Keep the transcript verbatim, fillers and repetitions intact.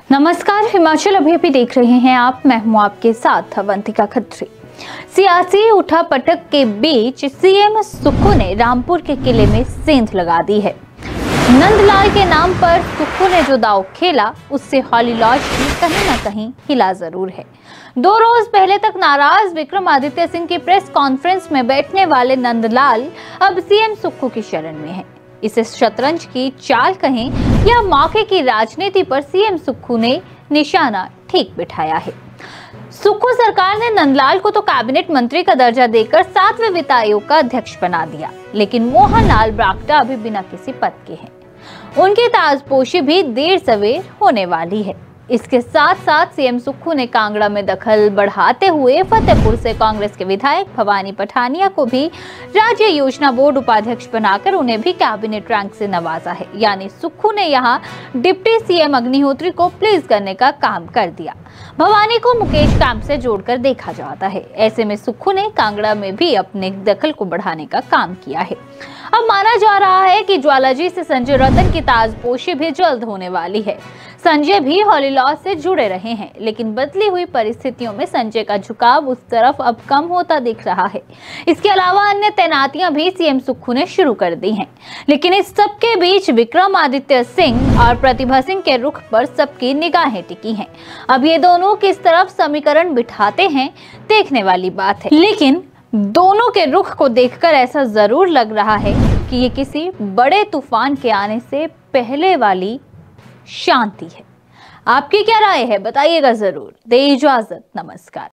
नमस्कार, हिमाचल अभी अभी देख रहे हैं आप। मैं हूं आपके साथ अवंतिका खत्री। सियासी उठापटक के बीच सीएम सुक्खू ने रामपुर के किले में सेंध लगा दी है। नंदलाल के नाम पर सुक्खू ने जो दांव खेला, उससे हॉली लॉज भी कहीं ना कहीं हिला जरूर है। दो रोज पहले तक नाराज विक्रमादित्य सिंह की प्रेस कॉन्फ्रेंस में बैठने वाले नंदलाल अब सीएम सुक्खू की शरण में हैं। इसे शतरंज की चाल कहें या मौके की राजनीति पर सीएम सुक्खू ने निशाना ठीक बिठाया है। सुक्खू सरकार ने नंदलाल को तो कैबिनेट मंत्री का दर्जा देकर सातवें वित्त आयोग का अध्यक्ष बना दिया, लेकिन मोहन लाल ब्राक्टा अभी बिना किसी पद के हैं। उनकी ताजपोशी भी देर सवेर होने वाली है। इसके साथ साथ सीएम सुक्खू ने कांगड़ा में दखल बढ़ाते हुए फतेहपुर से कांग्रेस के विधायक भवानी पठानिया को भी राज्य योजना बोर्ड उपाध्यक्ष बनाकर उन्हें भी कैबिनेट रैंक से नवाजा है। यानी सुक्खू ने यहां डिप्टी सीएम अग्निहोत्री को प्लीज करने का काम कर दिया। भवानी को मुकेश कैंप से जोड़कर देखा जाता है। ऐसे में सुक्खू ने कांगड़ा में भी अपने दखल को बढ़ाने का काम किया है। अब माना जा रहा है कि ज्वालाजी से संजय रतन की ताजपोशी भी जल्द होने वाली है। संजय भी हॉली लॉज से जुड़े रहे हैं, लेकिन बदली हुई परिस्थितियों में संजय का झुकाव उस तरफ अब कम होता दिख रहा है। इसके अलावा अन्य तैनातियां भी सीएम सुक्खू ने शुरू कर दी हैं, लेकिन इस सबके बीच विक्रमादित्य सिंह और प्रतिभा सिंह के रुख पर सबकी निगाहें टिकी हैं। अब ये दोनों किस तरफ समीकरण बिठाते हैं, देखने वाली बात है। लेकिन दोनों के रुख को देखकर ऐसा जरूर लग रहा है कि ये किसी बड़े तूफान के आने से पहले वाली शांति है। आपकी क्या राय है, बताइएगा जरूर। दे इजाजत, नमस्कार।